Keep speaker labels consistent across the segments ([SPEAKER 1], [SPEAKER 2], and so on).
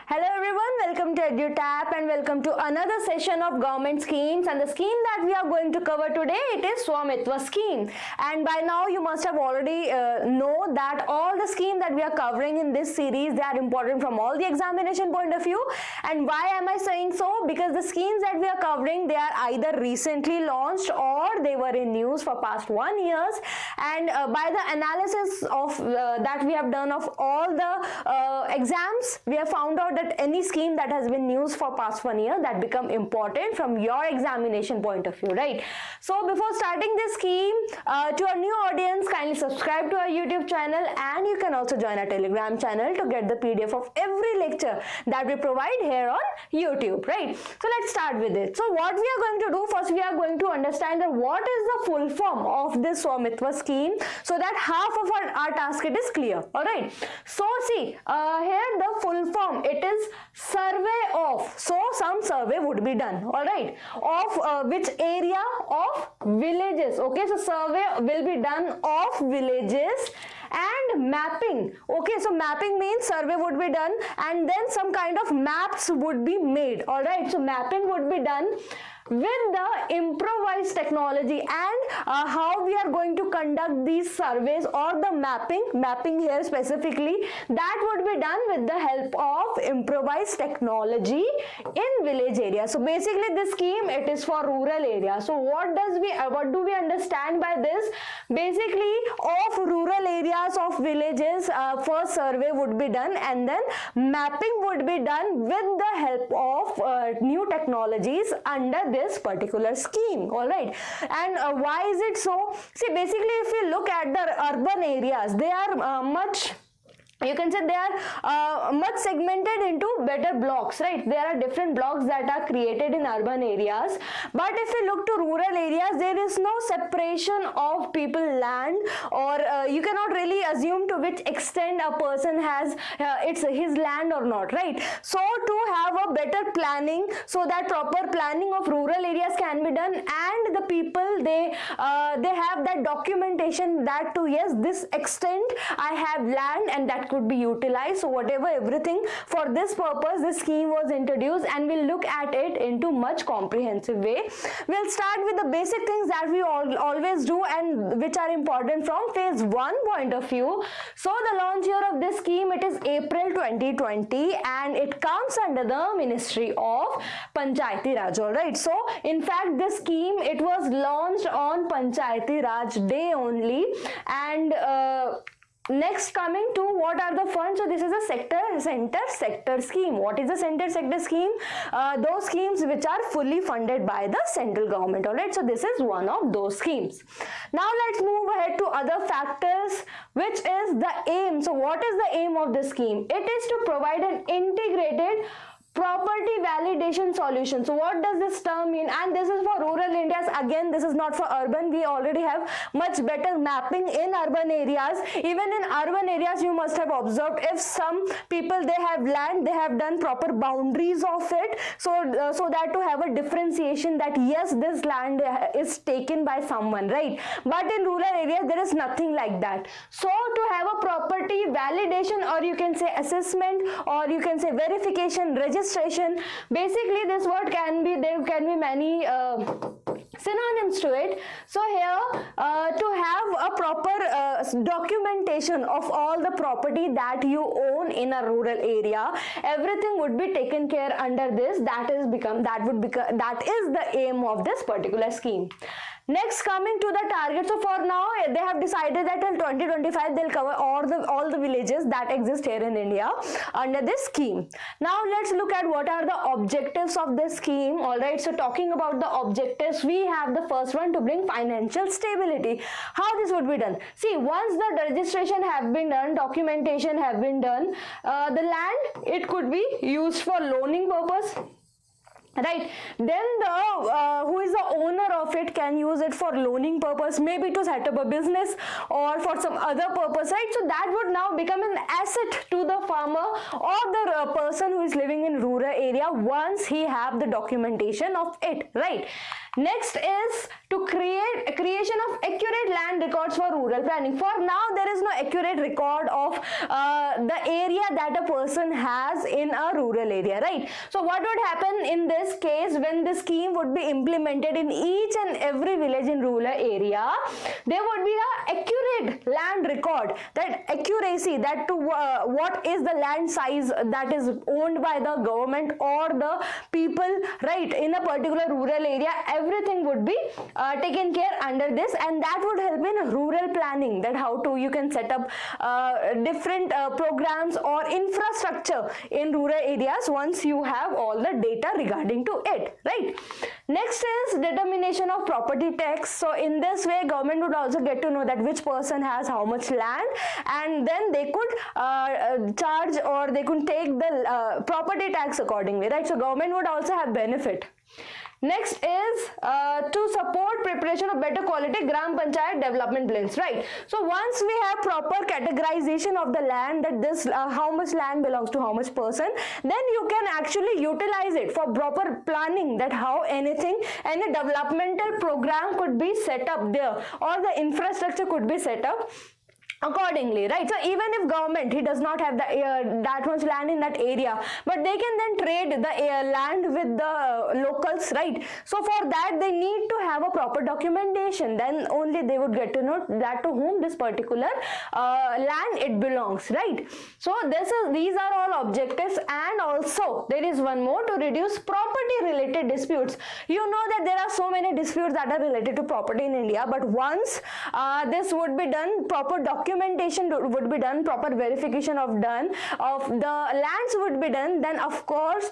[SPEAKER 1] Hello everyone, welcome to EduTap and welcome to another session of government schemes, and the scheme that we are going to cover today, it is Swamitva scheme. And by now you must have already know that all the scheme that we are covering in this series, they are important from all the examination point of view. And why am I saying so? Because the schemes that we are covering, they are either recently launched or they were in news for past 1 year. And by the analysis of that we have done of all the exams, we have found out that any scheme that has been used for past 1 year, that become important from your examination point of view, right? So before starting this scheme, to our new audience, kindly subscribe to our YouTube channel, and you can also join our Telegram channel to get the PDF of every lecture that we provide here on YouTube, right? So let's start with it. So what we are going to do, first we are going to understand that what is the full form of this Swamitva scheme, so that half of our task it is clear. All right, so see here the full form, it is survey of, so some survey would be done, all right, of which area of villages. Okay, so survey will be done of villages and mapping. Okay, so mapping means survey would be done and then some kind of maps would be made. All right, so mapping would be done with the improvised technology, and how we are going to conduct these surveys or the mapping here specifically, that would be done with the help of improvised technology in village area. So basically this scheme, it is for rural area. So what do we understand by this? Basically of rural areas of villages, first survey would be done and then mapping would be done with the help of new technologies under this particular scheme. All right, and why is it so? See, basically if you look at the urban areas, they are much, you can say they are much segmented into better blocks, right? There are different blocks that are created in urban areas, but if we look to rural areas, there is no separation of people land, or you cannot really assume to which extent a person has it's his land or not, right? So to have a better planning, so that proper planning of rural areas can be done, and the people they have that documentation that to yes, this extent I have land and that could be utilized. So whatever, everything for this purpose this scheme was introduced, and we'll look at it into much comprehensive way. We'll start with the basic things that we always do and which are important from phase 1 point of view. So the launch year of this scheme, it is April 2020, and it comes under the Ministry of Panchayati Raj. All right, so in fact this scheme, it was launched on Panchayati Raj Day only. And next, coming to what are the funds. So this is a center sector scheme. What is a center sector scheme? Those schemes which are fully funded by the central government. All right, so this is one of those schemes. Now let's move ahead to other factors, which is the aim. So what is the aim of this scheme? It is to provide an integrated property validation solution. So what does this term mean? And this is for rural areas. Again, this is not for urban. We already have much better mapping in urban areas. Even in urban areas, you must have observed, if some people they have land, they have done proper boundaries of it, so that to have a differentiation that yes, this land is taken by someone, right? But in rural areas there is nothing like that. So to have a property validation, or you can say assessment, or you can say verification, registration, basically this word can be, there can be many synonyms to it. So here to have a proper documentation of all the property that you own in a rural area, everything would be taken care under this. That is the aim of this particular scheme. Next, coming to the target. So for now they have decided that till 2025 they'll cover all the villages that exist here in India under this scheme. Now let's look at what are the objectives of this scheme. All right, so talking about the objectives, we have the first one, to bring financial stability. How this would be done? See, once the registration have been done, documentation have been done, the land, it could be used for loaning purpose, right? Then the who is the owner of it can use it for loaning purpose, maybe to set up a business or for some other purpose, right? So that would now become an asset to the farmer or the person who is living in rural area once he have the documentation of it, right? Next is to creation of accurate land records for rural planning. For now, there is no accurate record of the area that a person has in a rural area, right? So what would happen in this case when the scheme would be implemented in each and every village in rural area? There would be a accurate land record, that accuracy, that to what is the land size that is owned by the government or the people, right, in a particular rural area. Everything would be taken care under this, and that would help in rural planning, that how to you can set up different programs or infrastructure in rural areas once you have all the data regarding to it, right? Next is determination of property tax. So in this way, government would also get to know that which person has how much land, and then they could charge or they could take the property tax accordingly, right? So government would also have benefit. Next is to support preparation of better quality Gram Panchayat development plans, right? So once we have proper categorization of the land, that this how much land belongs to how much person, then you can actually utilize it for proper planning, that how any developmental program could be set up there, or the infrastructure could be set up accordingly, right? So even if government, he does not have the that much land in that area, but they can then trade the land with the locals, right? So for that they need to have a proper documentation, then only they would get to know that to whom this particular land it belongs, right? So these are all objectives. And also there is one more, to reduce property related disputes. You know that there are so many disputes that are related to property in India, but once this would be done, proper documentation would be done, proper verification of the lands would be done, then of course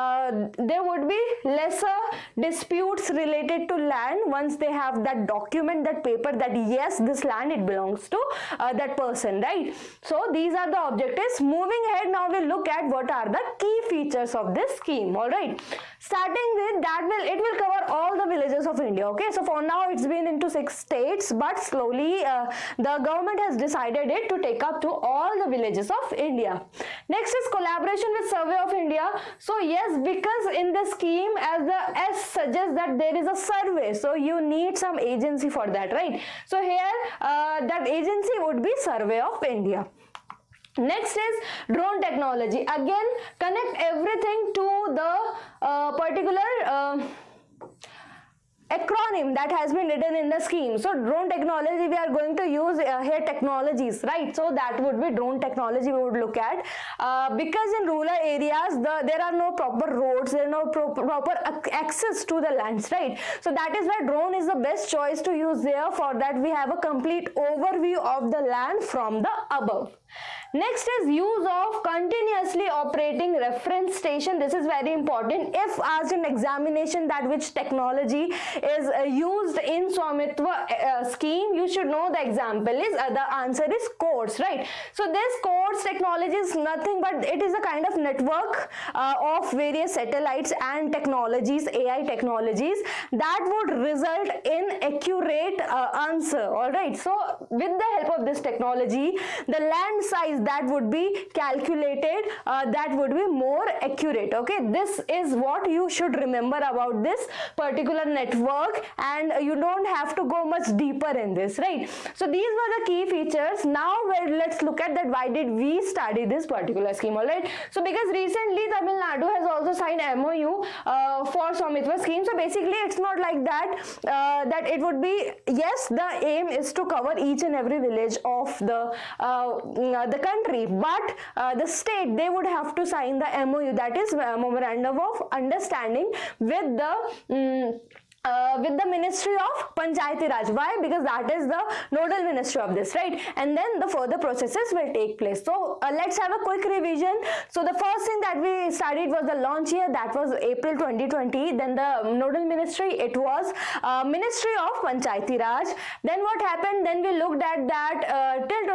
[SPEAKER 1] there would be lesser disputes related to land once they have that document, that paper, that yes, this land it belongs to that person, right? So these are the objectives. Moving ahead, now we'll look at what are the key features of this scheme. All right, starting with that, it will cover all the villages of India. Okay, so for now it's been into 6 states, but slowly the government has decided it to take up to all the villages of India. Next is collaboration with Survey of India. So yes, because in the scheme, as the S suggests, that there is a survey, so you need some agency for that, right? So here that agency would be Survey of India. Next is drone technology. Again, connect everything to the particular acronym that has been written in the scheme. So drone technology, we are going to use here technologies, right? So that would be drone technology we would look at, because in rural areas there are no proper roads, there are no proper access to the lands, right? So that is why drone is the best choice to use there. For that we have a complete overview of the land from the above. Next is use of continuously operating reference station. This is very important. If asked in examination that which technology is used in Swamitva scheme, you should know the example is, the answer is CORDS, right? So this CORDS technology is nothing but it is a kind of network of various satellites and technologies, AI technologies, that would result in accurate answer. All right, so with the help of this technology, the land size that would be calculated, that would be more accurate. Okay, this is what you should remember about this particular network, and you don't have to go much deeper in this, right? So these were the key features. Now let's look at that why did we study this particular scheme. All right, so because recently Tamil Nadu has also signed MOU for Swamitva scheme. So basically it's not like that that it would be, yes, the aim is to cover each and every village of the country, but the state, they would have to sign the MOU, that is memorandum of understanding with the Ministry of Panchayati Raj. Why? Because that is the nodal ministry of this, right? And then the further processes will take place. So let's have a quick revision. So the first thing that we studied was the launch year, that was April 2020. Then the nodal ministry, it was Ministry of Panchayati Raj. Then what happened? Then we looked at that till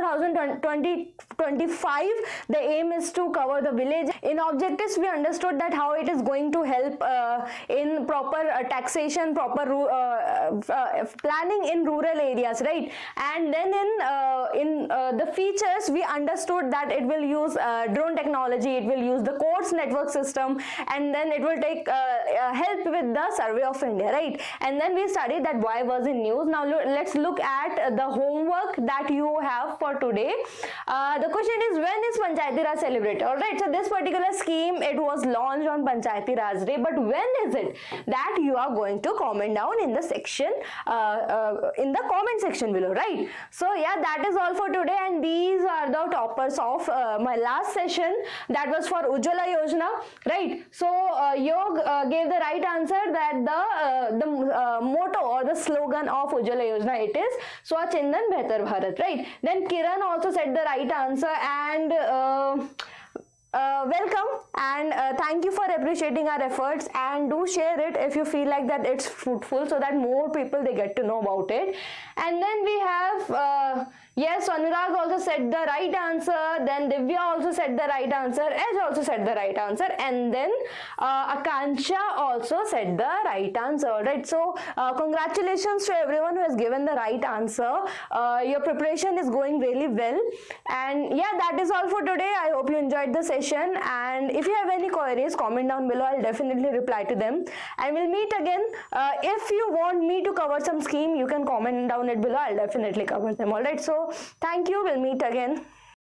[SPEAKER 1] 2025 the aim is to cover the village. In objectives we understood that how it is going to help in proper taxation, proper planning in rural areas, right? And then in the features we understood that it will use drone technology, it will use the codes network system, and then it will take help with the survey of India, right? And then we studied that why was in news. Now let's look at the homework that you have for today. The question is, when is Panchayati Raj celebrated? All right, so this particular scheme, it was launched on Panchayati Raj Day, but when is it? That you are going to comment down in the section, in the comment section below, right? So yeah, that is all for today, and these are the toppers of my last session, that was for Ujjwala Yojana, right? So Yog gave the right answer, that the motto or the slogan of Ujjwala Yojana, it is Swachh Indhan Behtar Bharat, right? Then Kiran also said the right answer, and welcome, and thank you for appreciating our efforts, and do share it if you feel like that it's fruitful, so that more people they get to know about it. And then we have yes, Anurag also said the right answer, then Divya also said the right answer, Edge also said the right answer, and then Akansha also said the right answer, right? So congratulations to everyone who has given the right answer. Your preparation is going really well, and yeah, that is all for today. I hope you enjoyed the session, and if you have any queries, comment down below. I'll definitely reply to them, and we'll meet again. If you want me to cover some scheme, you can comment down it below. I'll definitely cover them. All right, so thank you. We'll meet again.